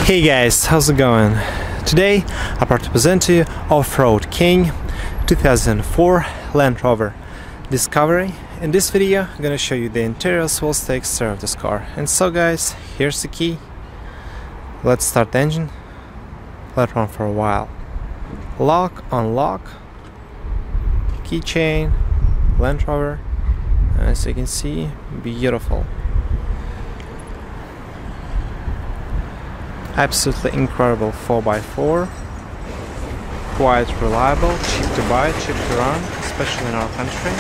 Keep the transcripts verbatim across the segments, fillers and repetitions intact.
Hey guys, how's it going? Today I'm proud to present to you Off-Road King two thousand four Land Rover Discovery. In this video I'm gonna show you the interior as well as the exterior of this car. And so guys, here's the key. Let's start the engine. Let it run for a while. Lock, unlock, keychain, Land Rover. As you can see, beautiful. Absolutely incredible four by four, quite reliable, cheap to buy, cheap to run, especially in our country.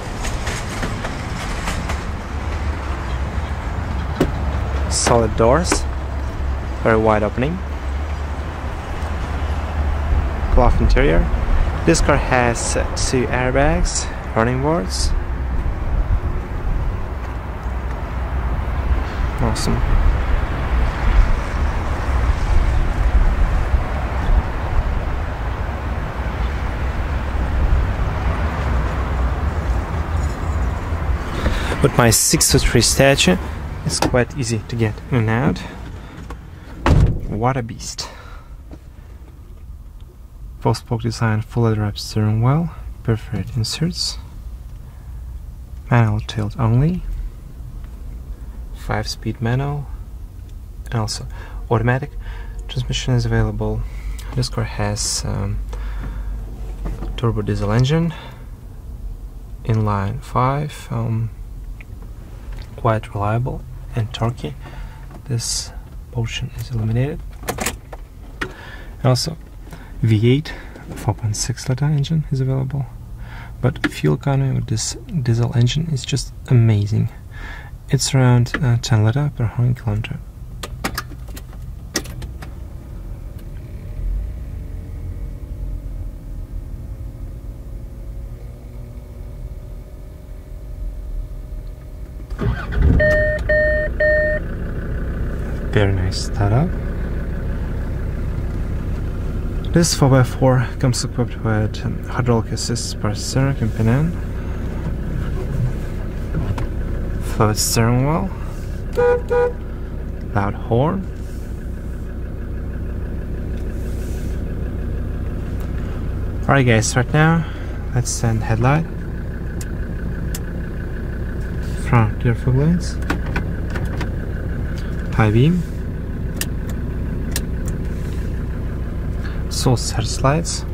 Solid doors, very wide opening, cloth interior. This car has two airbags, running boards. Awesome. With my six foot three stature, it's quite easy to get in and out. What a beast. Four spoke design, full leather wrapped steering wheel, perforated inserts, manual tilt only, five speed manual, and also automatic. Transmission is available. This car has um, turbo diesel engine, inline five. Um, quite reliable and torquey. This portion is illuminated. And also V eight four point six liter engine is available, but fuel economy with this diesel engine is just amazing. It's around uh, ten liter per one hundred kilometer. Very nice setup. This four by four comes equipped with um, hydraulic assist power steering and pinion, fluid steering wheel, loud horn, alright guys, right now let's send headlight, front rear fog lights, high beam, source head lights,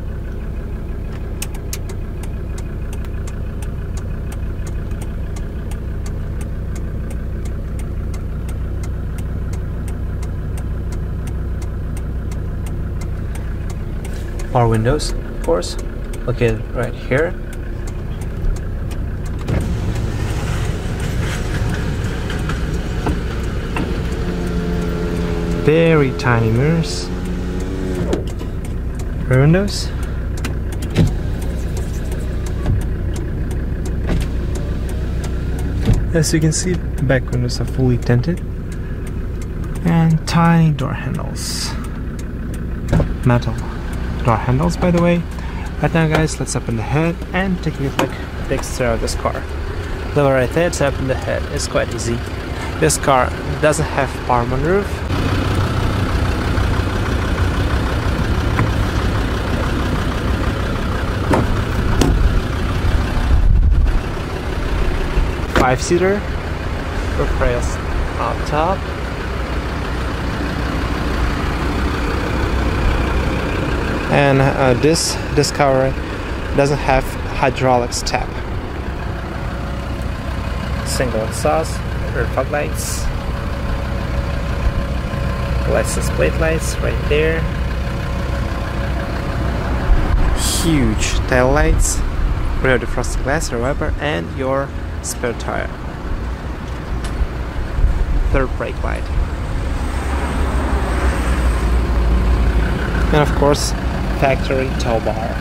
power windows, of course, located right here. Very tiny mirrors, rear windows, as you can see, back windows are fully tinted, and tiny door handles, metal door handles by the way. Right now guys, let's open the hood and take a look at the exterior of this car. Lever right there to open the hood, it's quite easy. This car doesn't have power moonroof. Five-seater, roof rails up top, and uh, this Discovery doesn't have hydraulic step. Single exhaust, rear fog lights, license plate lights right there, huge tail lights, rear defrost glass, rear wiper, and your spare tire, third brake light, and of course factory tow bar.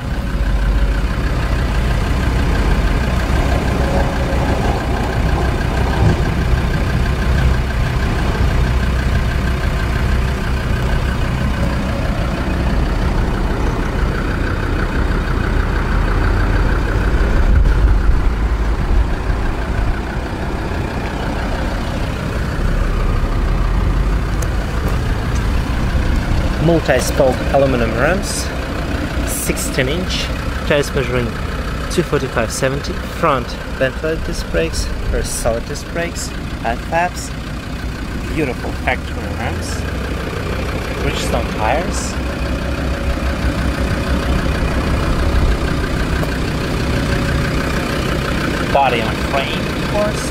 multi-spoke aluminum rims, sixteen inch, tires measuring two forty-five seventy, front ventilated disc brakes, rear solid disc brakes, head flaps, beautiful factory rims, Bridgestone tires, body on frame, of course.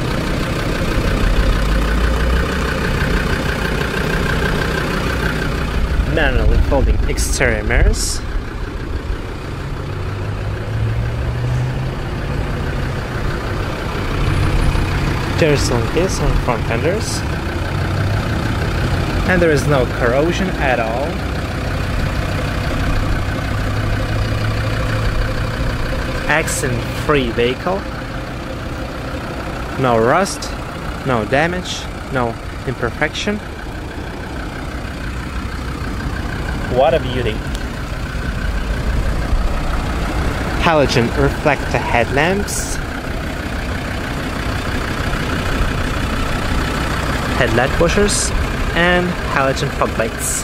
Manually folding exterior mirrors. There's some this on front fenders. And there is no corrosion at all. Accident-free vehicle. No rust, no damage, no imperfection. What a beauty. Halogen reflector headlamps. Headlight washers and halogen fog lights.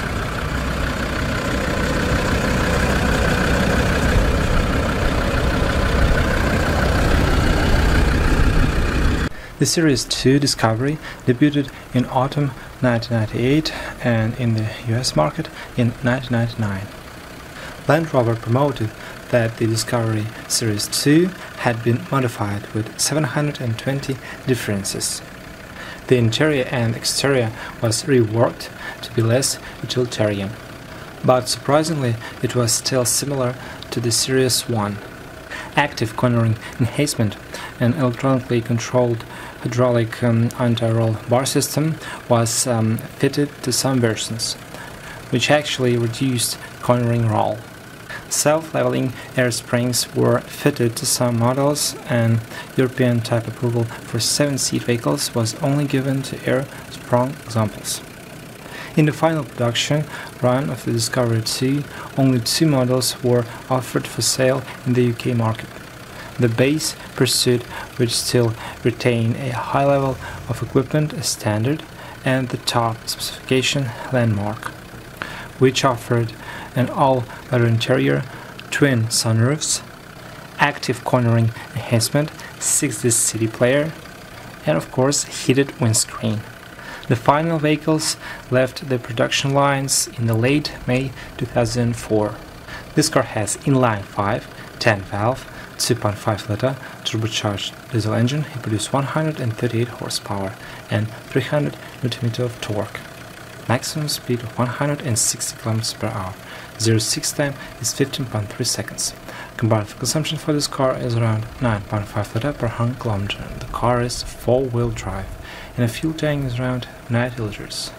The Series two Discovery debuted in autumn nineteen ninety-eight and in the U S market in nineteen ninety-nine. Land Rover promoted that the Discovery Series two had been modified with seven hundred twenty differences. The interior and exterior was reworked to be less utilitarian, but surprisingly it was still similar to the Series one. Active cornering enhancement and electronically controlled hydraulic um, anti-roll bar system was um, fitted to some versions, which actually reduced cornering roll. Self-leveling air springs were fitted to some models, and European type approval for seven-seat vehicles was only given to air-sprung examples. In the final production run of the Discovery two, only two models were offered for sale in the U K market. The base Pursuit, which still retained a high level of equipment as standard, and the top specification Landmark, which offered an all-weather interior, twin sunroofs, active cornering enhancement, six disc C D player, and of course heated windscreen. The final vehicles left the production lines in the late May two thousand four. This car has inline five, ten valve, two point five liter turbocharged diesel engine. It produced one hundred thirty-eight horsepower and three hundred newton meters of torque. Maximum speed of one hundred sixty kilometers per hour. zero to sixty time is fifteen point three seconds. Combined consumption for this car is around nine point five liter per one hundred kilometers. The car is four-wheel drive and the fuel tank is around ninety liters.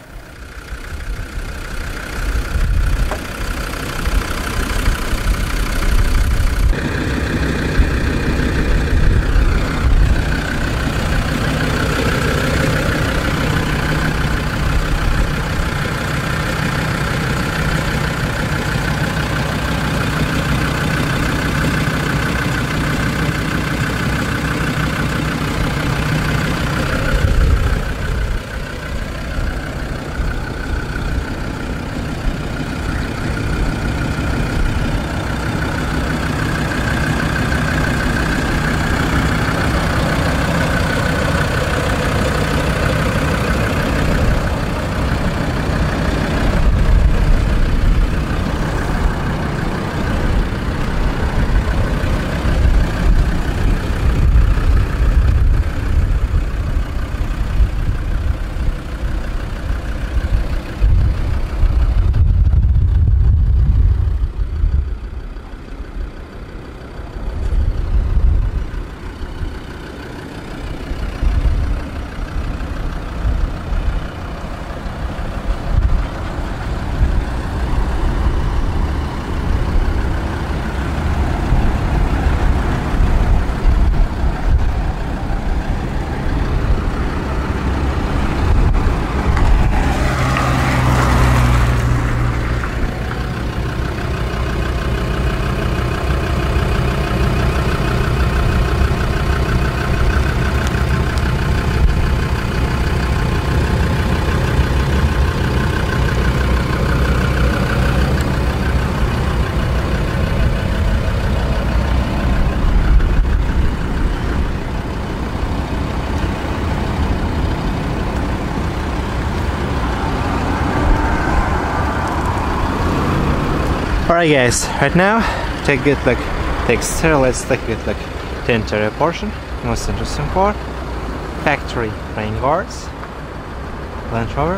Alright guys, right now, take a good look. The exterior, let's take a good look. The interior portion, most interesting part. Factory rain guards. Land Rover.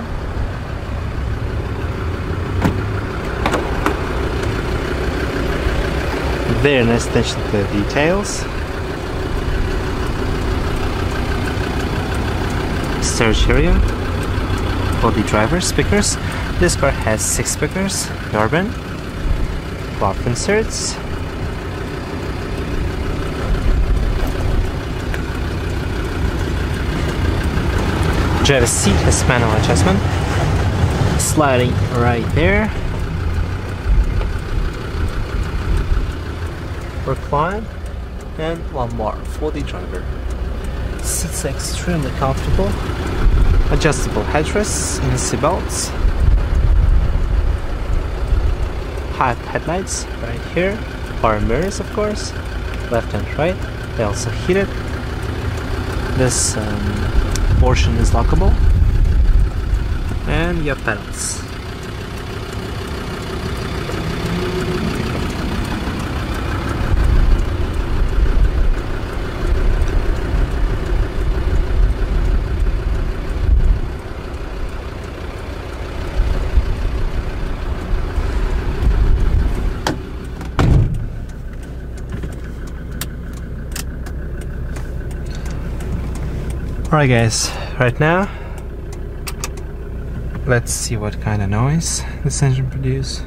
Very nice attention to the details. Storage area for the driver speakers. This car has six speakers, Urban, cloth inserts, driver's seat has manual adjustment, sliding right there, recline, and lumbar for the driver. Seats are extremely comfortable. Adjustable headrests and seat belts. High headlights right here. Power mirrors, of course, left and right. They also heated. This um, portion is lockable. And your pedals. Alright guys, right now let's see what kind of noise this engine produces.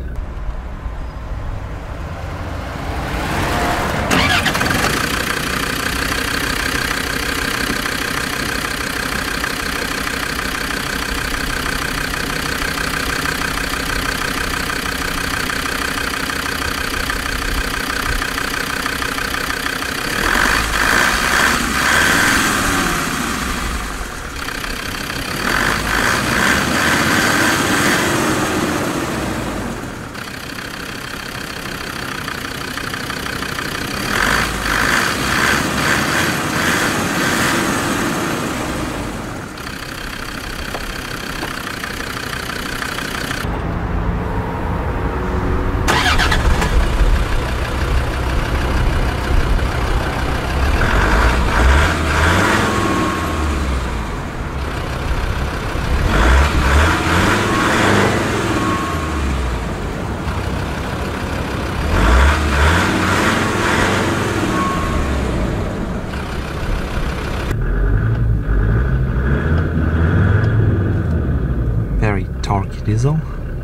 Torquey diesel.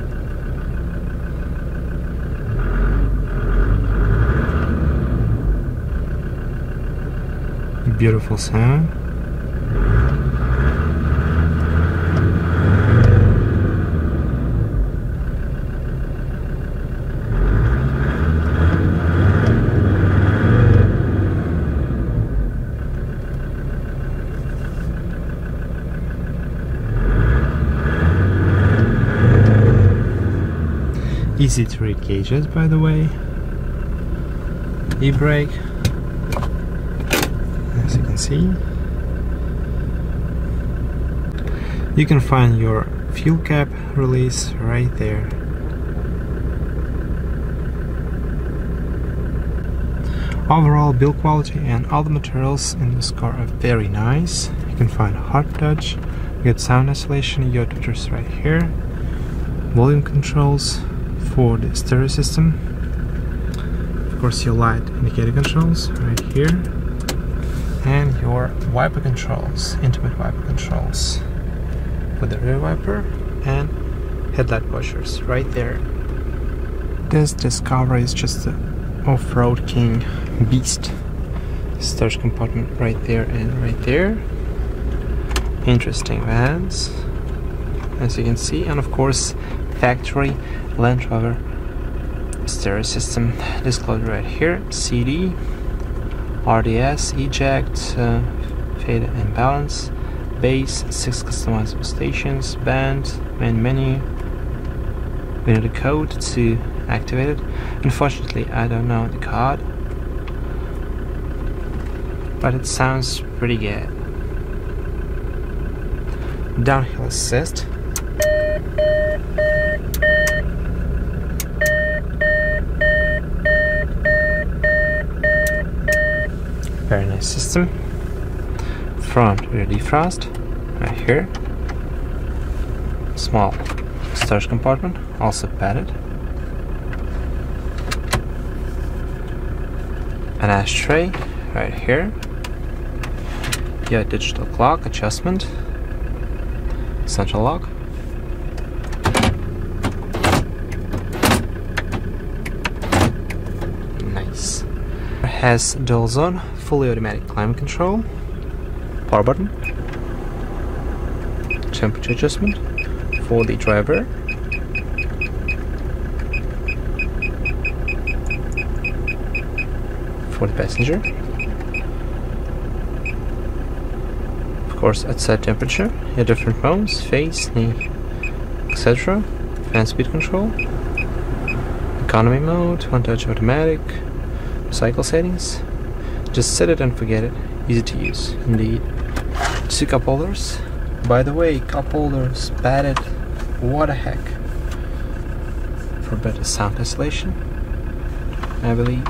Beautiful sound. Easy to read gauges, by the way. E-brake, as you can see. You can find your fuel cap release right there. Overall build quality and all the materials in this car are very nice. You can find hard touch, good sound isolation, your tweeters right here, volume controls for the stereo system, of course your light indicator controls right here, and your wiper controls, intimate wiper controls for the rear wiper and headlight washers right there. This Discovery is just an off-road king beast. Storage compartment right there and right there. Interesting vans, as you can see, and of course factory Land Rover stereo system disclosure right here. C D, R D S, eject, uh, fade and balance, bass, six customizable stations, band, main menu. We need a code to activate it. Unfortunately, I don't know the code, but it sounds pretty good. Downhill assist. Very nice system. Front rear defrost, right here. Small storage compartment, also padded. An ashtray, right here. Your digital clock adjustment. Central lock. Nice. It has dual zone, fully automatic climate control, power button, temperature adjustment for the driver, for the passenger. Of course, at set temperature, your different modes, face, knee, et cetera. Fan speed control, economy mode, one touch automatic, cycle settings. Just set it and forget it. Easy to use, indeed. Two cup holders. By the way, cup holders padded. What the heck? For better sound isolation, I believe.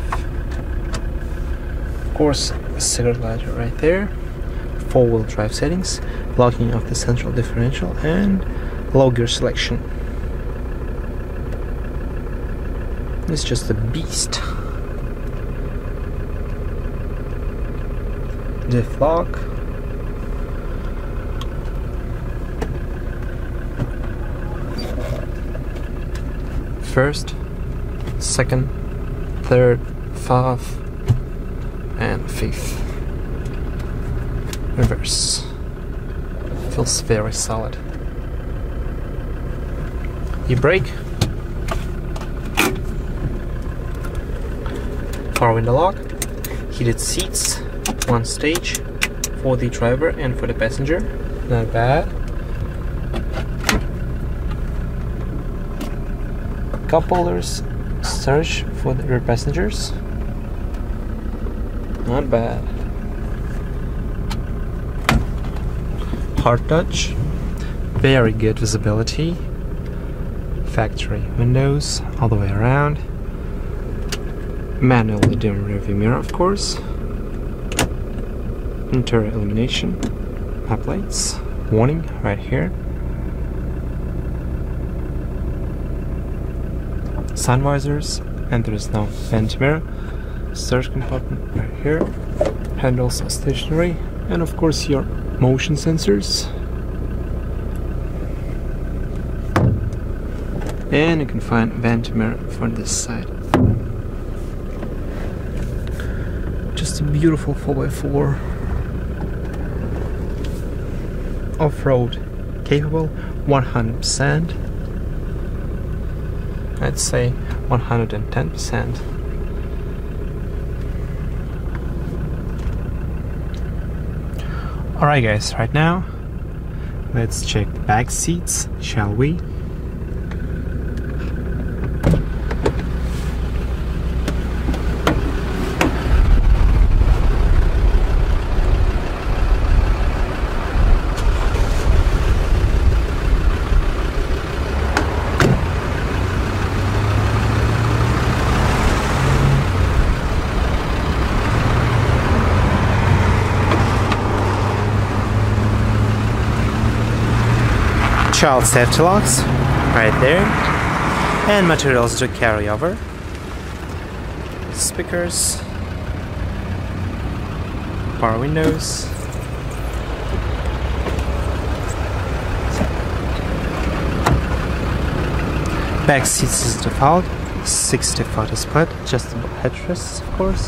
Of course, a cigarette lighter right there. Four-wheel drive settings, locking of the central differential, and low gear selection. It's just a beast. Diff lock. First, second, third, fourth, and fifth. Reverse. Feels very solid. You brake. Power window lock. Heated seats. One stage for the driver and for the passenger. Not bad. Cup holders. Storage for the rear passengers. Not bad. Hard touch, very good visibility, factory windows all the way around, manually dim rearview mirror, of course, interior illumination, map lights, warning right here, sun visors, and there is no vent mirror, storage compartment right here, handles are stationary, and of course your motion sensors, and you can find vent mirror from this side. Just a beautiful four by four, off-road capable, one hundred percent. I'd say one hundred ten percent. Alright guys, right now let's check the back seats, shall we? Child safety locks right there, and materials to carry over, speakers, power windows, back seats is default, sixty forty split, adjustable headrests of course,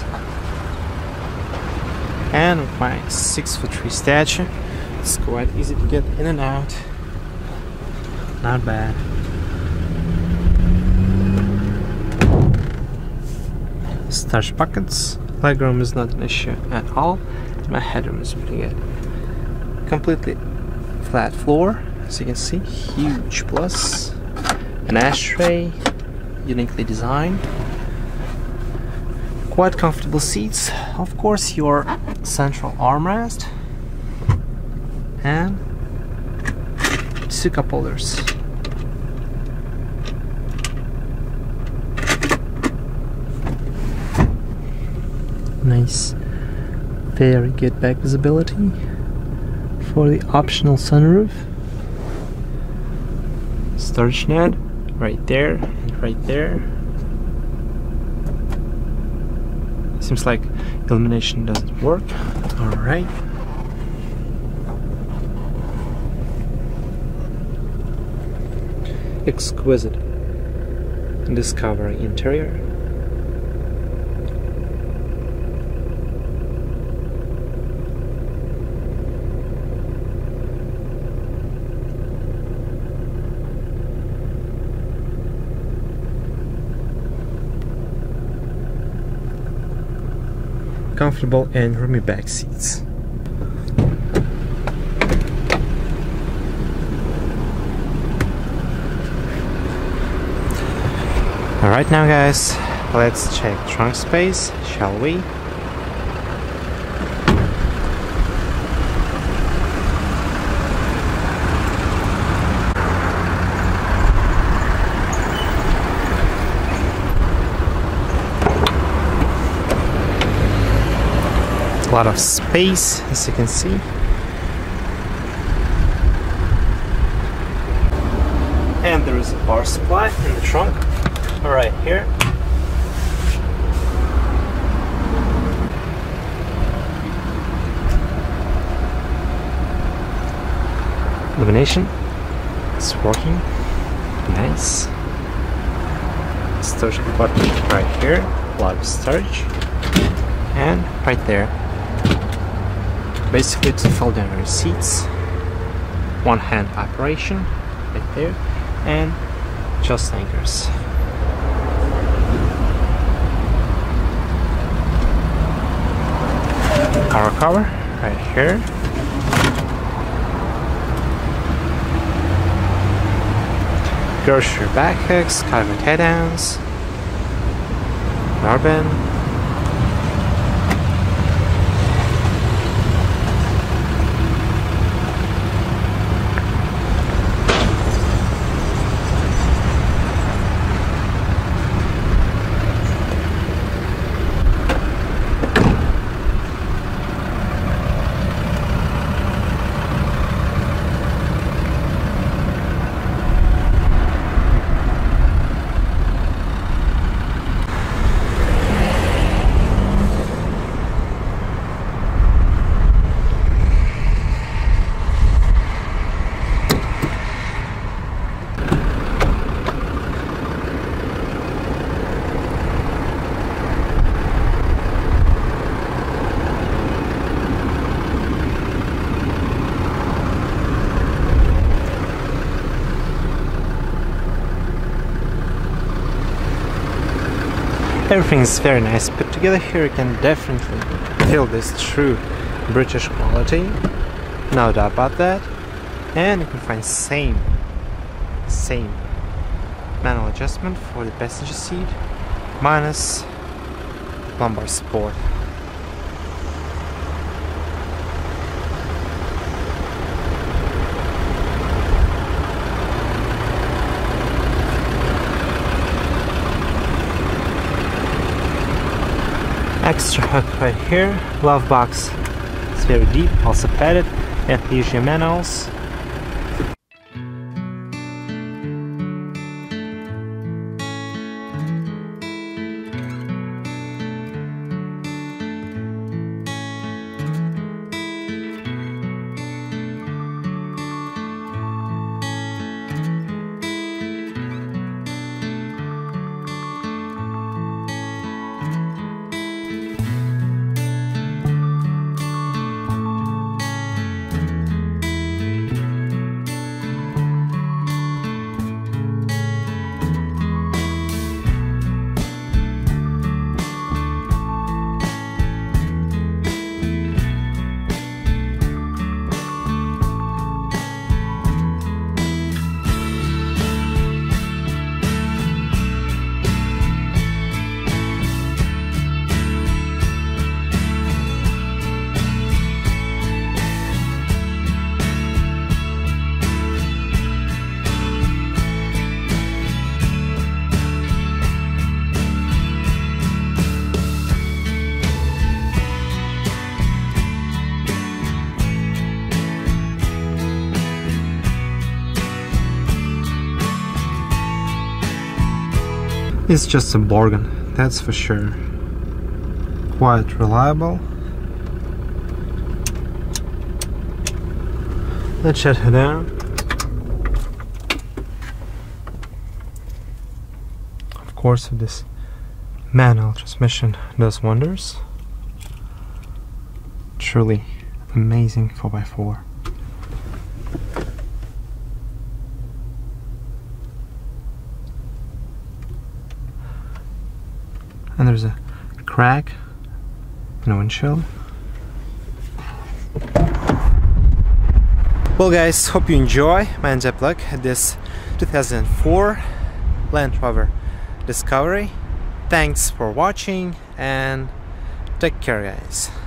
and with my six foot three stature it's quite easy to get in and out. Not bad. Storage buckets. Legroom is not an issue at all. My headroom is pretty good. Completely flat floor, as you can see. Huge plus. An ashtray, uniquely designed. Quite comfortable seats. Of course, your central armrest. And two cup holders. Nice. Very good back visibility for the optional sunroof. Storage net right there and right there. Seems like illumination doesn't work. Alright. Exquisite Discovery interior. Comfortable and roomy back seats. Alright now guys, let's check trunk space, shall we? A lot of space, as you can see. And there is a power supply in the trunk. Right here. Illumination. It's working. Nice. Storage compartment right here. A lot of storage. And right there. Basically to fold down your seats. One hand operation. Right there. And just anchors. Car cover right here. Grocery backpacks, cargo tie-downs, Narbin. Everything is very nice put together here. You can definitely feel this true British quality, no doubt about that. And you can find same same manual adjustment for the passenger seat minus lumbar support. Extra hook right here, glove box, it's very deep, also padded, and these are manuals. It's just a bargain, that's for sure. Quite reliable. Let's shut her down. Of course, this manual transmission does wonders. Truly amazing four by four. And there's a crack in the windshield. Well guys, hope you enjoy my in-depth look at this two thousand four Land Rover Discovery. Thanks for watching and take care guys.